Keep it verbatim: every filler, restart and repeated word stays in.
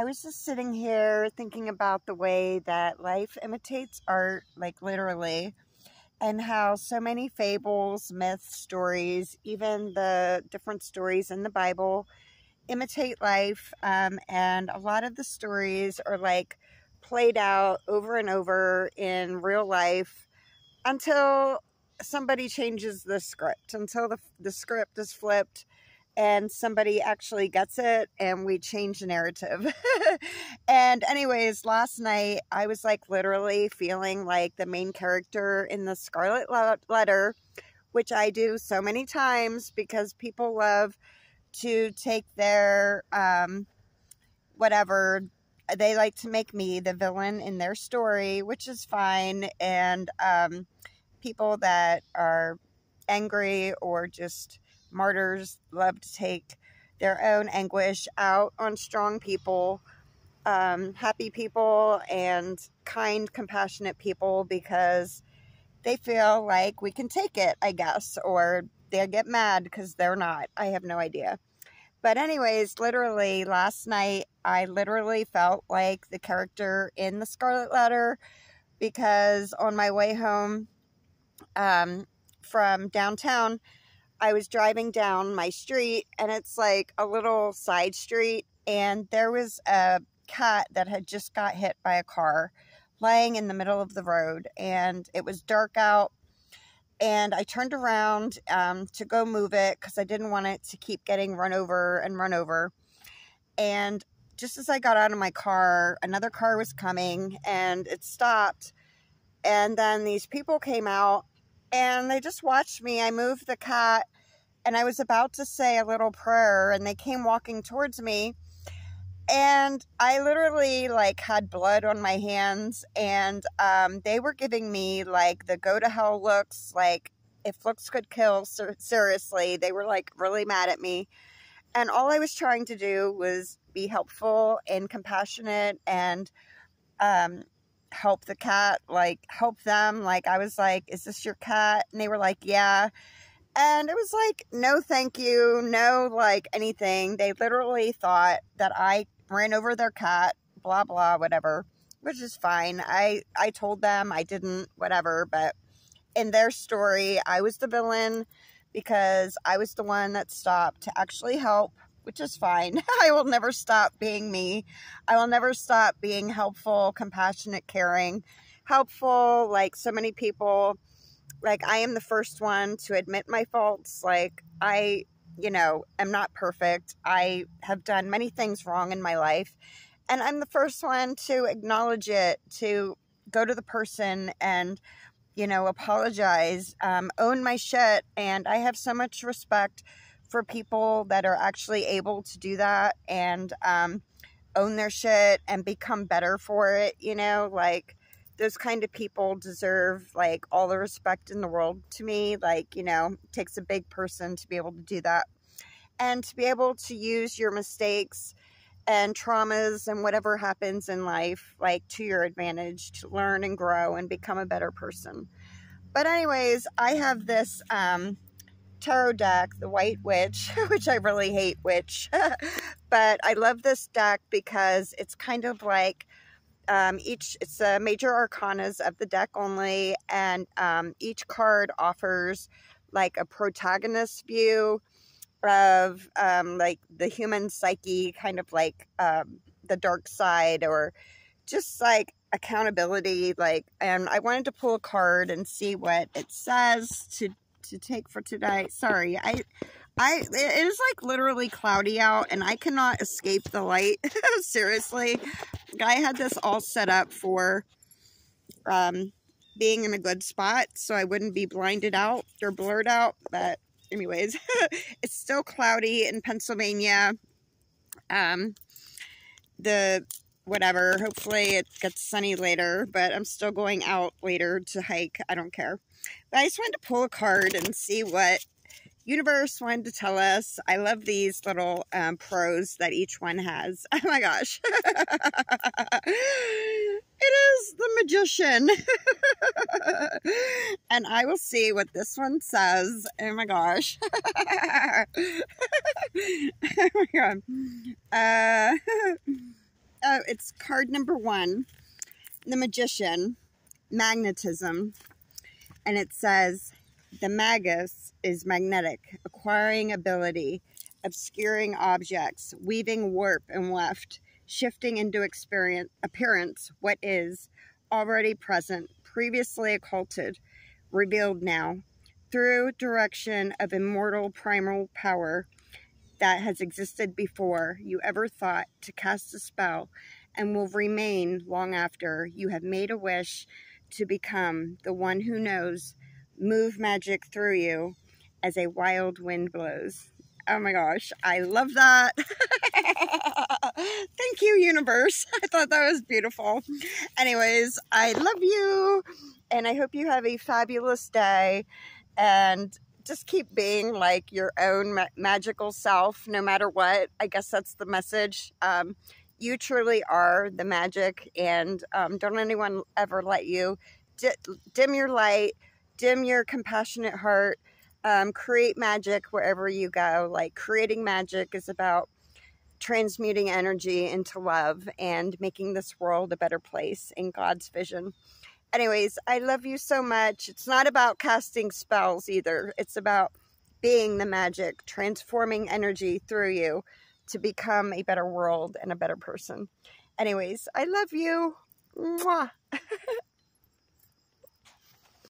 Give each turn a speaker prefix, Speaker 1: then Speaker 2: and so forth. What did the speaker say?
Speaker 1: I was just sitting here thinking about the way that life imitates art, like literally, and how so many fables, myths, stories, even the different stories in the Bible imitate life. Um, and a lot of the stories are like played out over and over in real life until somebody changes the script, until the, the script is flipped and somebody actually gets it and we change the narrative. And anyways, last night I was like literally feeling like the main character in the Scarlet Letter, which I do so many times because people love to take their um whatever, they like to make me the villain in their story, which is fine. And um people that are angry or just martyrs love to take their own anguish out on strong people, um, happy people, and kind, compassionate people because they feel like we can take it, I guess, or they get mad because they're not. I have no idea. But anyways, literally last night, I literally felt like the character in the Scarlet Letter because on my way home um, from downtown, I was driving down my street, and it's like a little side street, and there was a cat that had just got hit by a car laying in the middle of the road, and it was dark out, and I turned around um, to go move it because I didn't want it to keep getting run over and run over. And just as I got out of my car, another car was coming, and it stopped, and then these people came out, and they just watched me. I moved the cat, and I was about to say a little prayer, and they came walking towards me, and I literally like had blood on my hands, and um, they were giving me like the go to hell looks, like if looks could kill, ser seriously. They were like really mad at me, and all I was trying to do was be helpful and compassionate and um, help the cat, like help them. Like I was like, is this your cat? And they were like, yeah. And it was like, no, thank you. No, like anything. They literally thought that I ran over their cat, blah, blah, whatever, which is fine. I, I told them I didn't, whatever. But in their story, I was the villain because I was the one that stopped to actually help, which is fine. I will never stop being me. I will never stop being helpful, compassionate, caring, helpful, like so many people. Like, I am the first one to admit my faults. Like, I, you know, am not perfect. I have done many things wrong in my life. And I'm the first one to acknowledge it, to go to the person and, you know, apologize, um, own my shit. And I have so much respect for people that are actually able to do that and um, own their shit and become better for it, you know, like, those kind of people deserve, like, all the respect in the world to me. Like, you know, it takes a big person to be able to do that. And to be able to use your mistakes and traumas and whatever happens in life, like, to your advantage, to learn and grow and become a better person. But anyways, I have this um, tarot deck, the White Witch, which I really hate witch. But I love this deck because it's kind of like, Um, each, it's a major arcanas of the deck only, and um, each card offers like a protagonist view of um, like the human psyche, kind of like um, the dark side, or just like accountability. Like, and I wanted to pull a card and see what it says to to take for today. Sorry, I. I, it is like literally cloudy out and I cannot escape the light. Seriously. I had this all set up for um, being in a good spot so I wouldn't be blinded out or blurred out. But anyways, it's still cloudy in Pennsylvania. Um, the whatever, hopefully it gets sunny later, but I'm still going out later to hike. I don't care. But I just wanted to pull a card and see what universe wanted to tell us. I love these little um, pros that each one has. Oh my gosh. It is the Magician. And I will see what this one says. Oh my gosh. Oh my god. Uh, Oh, it's card number one, the Magician, magnetism. And it says, the magus is magnetic, acquiring ability, obscuring objects, weaving warp and weft, shifting into experience, appearance what is already present, previously occulted, revealed now, through direction of immortal primal power that has existed before you ever thought to cast a spell and will remain long after you have made a wish to become the one who knows, move magic through you as a wild wind blows. Oh my gosh, I love that. Thank you, universe. I thought that was beautiful. Anyways, I love you, and I hope you have a fabulous day, and just keep being like your own ma magical self, no matter what. I guess that's the message. Um, you truly are the magic, and um, don't anyone ever let you di dim your light, dim your compassionate heart. Um, create magic wherever you go. Like, creating magic is about transmuting energy into love and making this world a better place in God's vision. Anyways, I love you so much. It's not about casting spells either. It's about being the magic, transforming energy through you to become a better world and a better person. Anyways, I love you. Mwah.